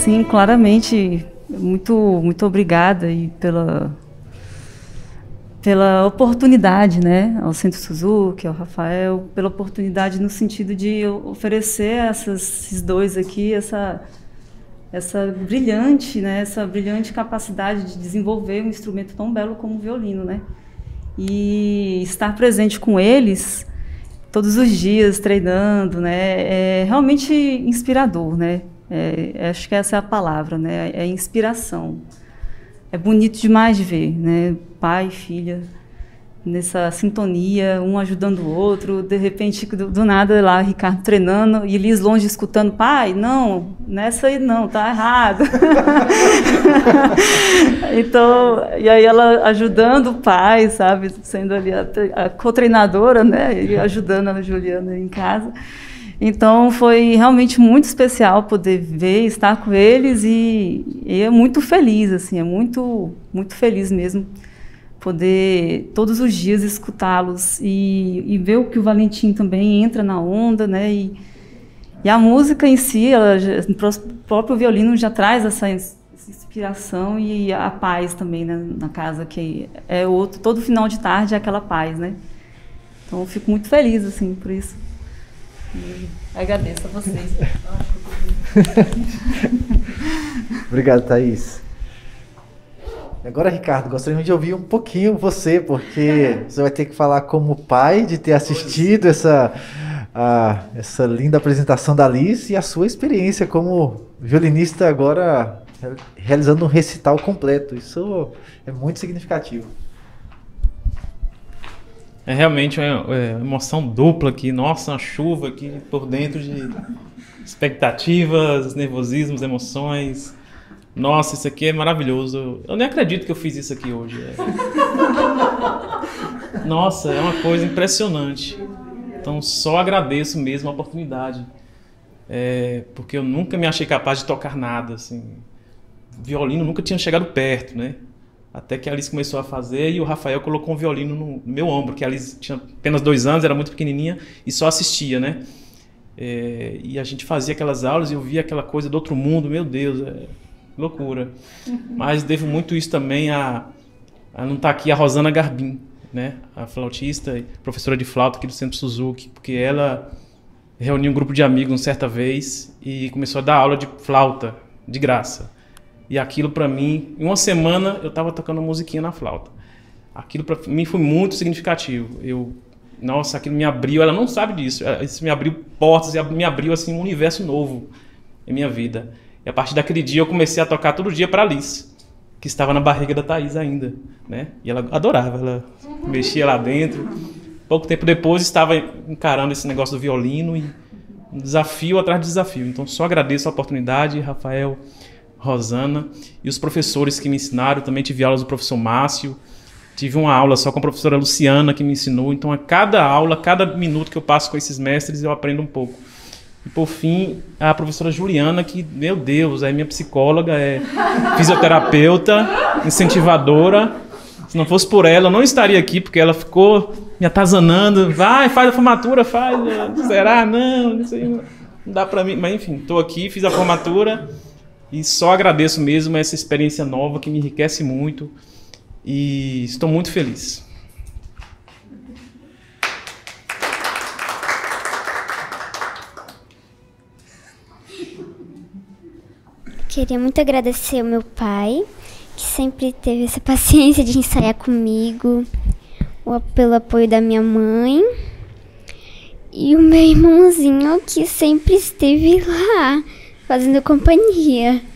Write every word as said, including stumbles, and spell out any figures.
sim, claramente, muito, muito obrigada e pela, pela oportunidade, né, ao Centro Suzuki, ao Rafael, pela oportunidade no sentido de oferecer a essas, esses dois aqui, essa, essa brilhante, né, essa brilhante capacidade de desenvolver um instrumento tão belo como o violino, né, e estar presente com eles todos os dias, treinando, né, é realmente inspirador, né. É, acho que essa é a palavra, né? É inspiração. É bonito demais de ver, né? Pai e filha nessa sintonia, um ajudando o outro. De repente, do, do nada, lá, Ricardo treinando e Liz longe escutando: pai, não, nessa aí não, tá errado. Então, e aí ela ajudando o pai, sabe? Sendo ali a, a co-treinadora, né? E ajudando a Juliana em casa. Então, foi realmente muito especial poder ver, estar com eles e, e é muito feliz, assim, é muito, muito feliz mesmo poder todos os dias escutá-los e, e ver o que o Valentim também entra na onda, né? E, e a música em si, ela, o próprio violino já traz essa, essa inspiração e a paz também, né, na casa, que é outro, todo final de tarde é aquela paz, né? Então, eu fico muito feliz, assim, por isso. E agradeço a vocês. Obrigado, Thaís. Agora, Ricardo, gostaria de ouvir um pouquinho você, porque você vai ter que falar como pai de ter assistido essa, a, essa linda apresentação da Liz e a sua experiência como violinista agora realizando um recital completo. Isso é muito significativo. É realmente uma emoção dupla aqui. Nossa, uma chuva aqui por dentro de expectativas, nervosismos, emoções. Nossa, isso aqui é maravilhoso. Eu nem acredito que eu fiz isso aqui hoje. É... Nossa, é uma coisa impressionante. Então, só agradeço mesmo a oportunidade. É... Porque eu nunca me achei capaz de tocar nada, assim. Violino nunca tinha chegado perto, né? Até que a Alice começou a fazer e o Rafael colocou um violino no meu ombro, que a Alice tinha apenas dois anos, era muito pequenininha e só assistia, né? É, e a gente fazia aquelas aulas e eu via aquela coisa do outro mundo, meu Deus, é loucura. Mas devo muito isso também a, a não estar aqui a Rosana Garbim, né? A flautista e professora de flauta aqui do Centro Suzuki, porque ela reuniu um grupo de amigos uma certa vez e começou a dar aula de flauta, de graça. E aquilo para mim, em uma semana eu estava tocando uma musiquinha na flauta. Aquilo para mim foi muito significativo. Eu, nossa, aquilo me abriu, ela não sabe disso, isso me abriu portas, me abriu assim um universo novo em minha vida. E a partir daquele dia eu comecei a tocar todo dia para Alice, que estava na barriga da Thaís ainda, né? E ela adorava, ela mexia lá dentro. Pouco tempo depois estava encarando esse negócio do violino e um desafio atrás de desafio. Então só agradeço a oportunidade, Rafael, Rosana e os professores que me ensinaram. Também tive aulas do professor Márcio, tive uma aula só com a professora Luciana que me ensinou. Então a cada aula, cada minuto que eu passo com esses mestres eu aprendo um pouco. E por fim, a professora Juliana, que, meu Deus, é minha psicóloga, é fisioterapeuta, incentivadora. Se não fosse por ela, eu não estaria aqui, porque ela ficou me atazanando. Vai, faz a formatura, faz. Será? Não, não sei, não dá pra mim. Mas enfim, estou aqui, fiz a formatura. E só agradeço mesmo essa experiência nova que me enriquece muito e estou muito feliz. Queria muito agradecer ao meu pai, que sempre teve essa paciência de ensaiar comigo, pelo apoio da minha mãe e o meu irmãozinho que sempre esteve lá, fazendo companhia.